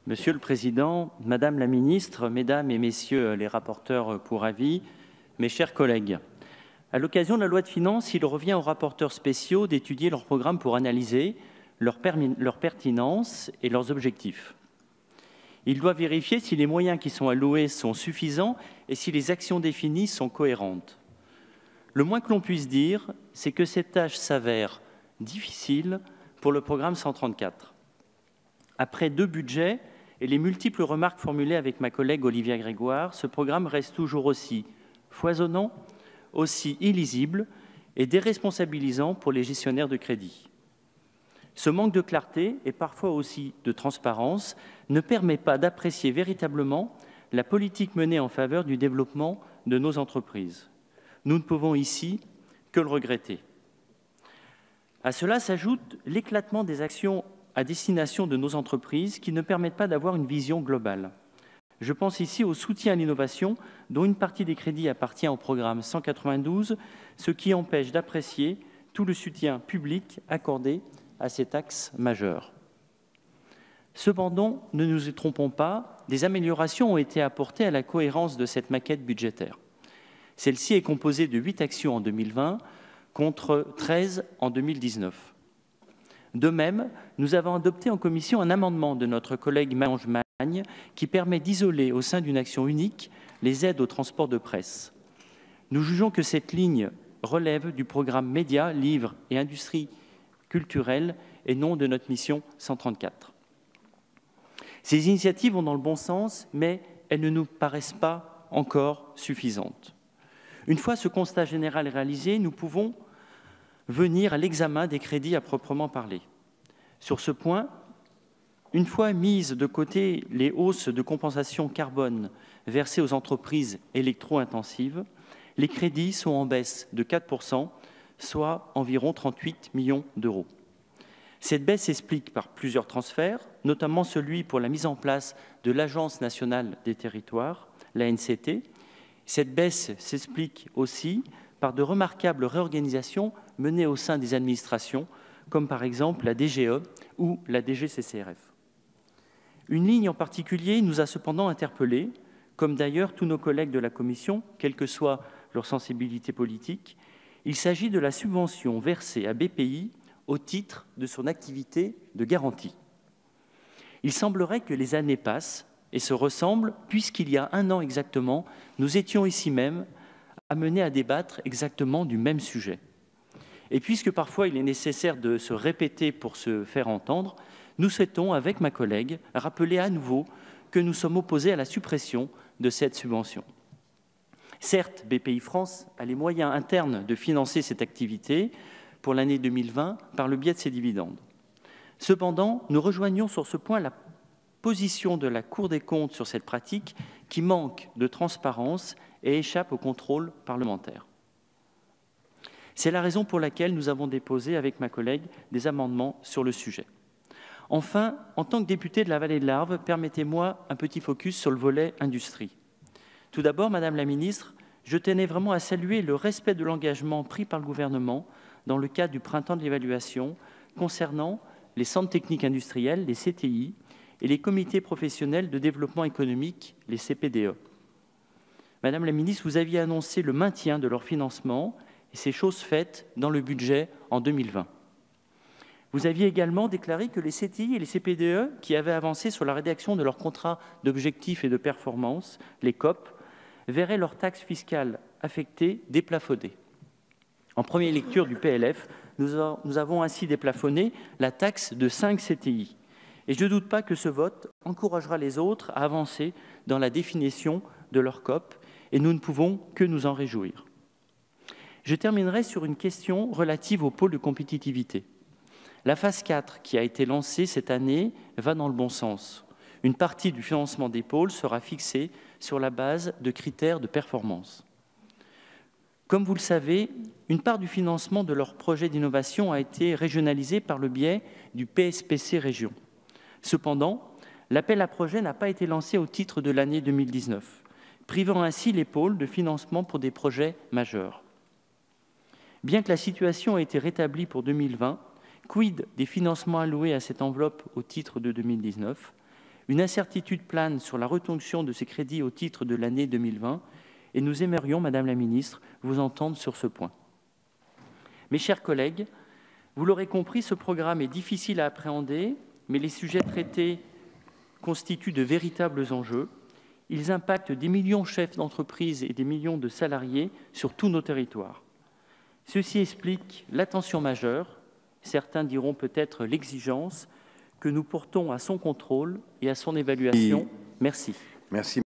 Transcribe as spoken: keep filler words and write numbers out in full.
Monsieur le Président, Madame la Ministre, Mesdames et Messieurs les rapporteurs pour avis, mes chers collègues, à l'occasion de la loi de finances, il revient aux rapporteurs spéciaux d'étudier leurs programmes pour analyser leur, leur pertinence et leurs objectifs. Ils doivent vérifier si les moyens qui sont alloués sont suffisants et si les actions définies sont cohérentes. Le moins que l'on puisse dire, c'est que cette tâche s'avère difficile pour le programme cent trente-quatre. Après deux budgets et les multiples remarques formulées avec ma collègue Olivia Grégoire, ce programme reste toujours aussi foisonnant, aussi illisible et déresponsabilisant pour les gestionnaires de crédit. Ce manque de clarté et parfois aussi de transparence ne permet pas d'apprécier véritablement la politique menée en faveur du développement de nos entreprises. Nous ne pouvons ici que le regretter. À cela s'ajoute l'éclatement des actions à destination de nos entreprises qui ne permettent pas d'avoir une vision globale. Je pense ici au soutien à l'innovation, dont une partie des crédits appartient au programme cent quatre-vingt-douze, ce qui empêche d'apprécier tout le soutien public accordé à cet axe majeur. Cependant, ne nous y trompons pas, des améliorations ont été apportées à la cohérence de cette maquette budgétaire. Celle-ci est composée de huit actions en deux mille vingt contre treize en deux mille dix-neuf. De même, nous avons adopté en commission un amendement de notre collègue Marie-Ange Magne qui permet d'isoler au sein d'une action unique les aides au transport de presse. Nous jugeons que cette ligne relève du programme Médias, Livres et Industries culturelles et non de notre mission cent trente-quatre. Ces initiatives vont dans le bon sens, mais elles ne nous paraissent pas encore suffisantes. Une fois ce constat général réalisé, nous pouvons venir à l'examen des crédits à proprement parler. Sur ce point, une fois mises de côté les hausses de compensation carbone versées aux entreprises électro-intensives, les crédits sont en baisse de quatre pour cent, soit environ trente-huit millions d'euros. Cette baisse s'explique par plusieurs transferts, notamment celui pour la mise en place de l'Agence nationale des territoires, l'A N C T. Cette baisse s'explique aussi par de remarquables réorganisations menées au sein des administrations, comme par exemple la D G E ou la D G C C R F. Une ligne en particulier nous a cependant interpellés, comme d'ailleurs tous nos collègues de la Commission, quelle que soit leur sensibilité politique. Il s'agit de la subvention versée à B P I au titre de son activité de garantie. Il semblerait que les années passent et se ressemblent, puisqu'il y a un an exactement, nous étions ici même amenés à débattre exactement du même sujet. Et puisque parfois il est nécessaire de se répéter pour se faire entendre, nous souhaitons, avec ma collègue, rappeler à nouveau que nous sommes opposés à la suppression de cette subvention. Certes, B P I France a les moyens internes de financer cette activité pour l'année deux mille vingt par le biais de ses dividendes. Cependant, nous rejoignons sur ce point la position de la Cour des comptes sur cette pratique qui manque de transparence et échappe au contrôle parlementaire. C'est la raison pour laquelle nous avons déposé avec ma collègue des amendements sur le sujet. Enfin, en tant que député de la vallée de l'Arve, permettez-moi un petit focus sur le volet industrie. Tout d'abord, Madame la Ministre, je tenais vraiment à saluer le respect de l'engagement pris par le gouvernement dans le cadre du printemps de l'évaluation concernant les centres techniques industriels, les C T I, et les comités professionnels de développement économique, les C P D E. Madame la Ministre, vous aviez annoncé le maintien de leur financement et c'est chose faite dans le budget en deux mille vingt. Vous aviez également déclaré que les C T I et les C P D E, qui avaient avancé sur la rédaction de leurs contrats d'objectifs et de performance, les C O P, verraient leurs taxes fiscales affectées déplafonnées. En première lecture du P L F, nous, a, nous avons ainsi déplafonné la taxe de cinq C T I. Et je ne doute pas que ce vote encouragera les autres à avancer dans la définition de leur C O P, et nous ne pouvons que nous en réjouir. Je terminerai sur une question relative au pôle de compétitivité. La phase quatre, qui a été lancée cette année, va dans le bon sens. Une partie du financement des pôles sera fixée sur la base de critères de performance. Comme vous le savez, une part du financement de leurs projets d'innovation a été régionalisée par le biais du P S P C Région. Cependant, l'appel à projet n'a pas été lancé au titre de l'année deux mille dix-neuf, privant ainsi les pôles de financement pour des projets majeurs. Bien que la situation ait été rétablie pour deux mille vingt, quid des financements alloués à cette enveloppe au titre de deux mille dix-neuf? Une incertitude plane sur la retention de ces crédits au titre de l'année deux mille vingt et nous aimerions, Madame la Ministre, vous entendre sur ce point. Mes chers collègues, vous l'aurez compris, ce programme est difficile à appréhender, mais les sujets traités constituent de véritables enjeux. Ils impactent des millions de chefs d'entreprise et des millions de salariés sur tous nos territoires. Ceci explique l'attention majeure, certains diront peut-être l'exigence, que nous portons à son contrôle et à son évaluation. Merci. Merci.